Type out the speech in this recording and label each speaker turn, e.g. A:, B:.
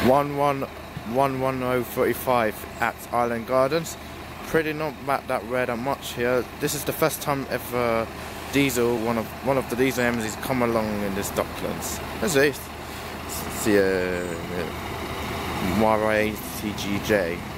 A: YY18TGJ at Island Gardens. Pretty not that rare that much here. This is the first time ever diesel, one of the diesel MMCs come along in this Docklands. Let's see. It's the YY18TGJ.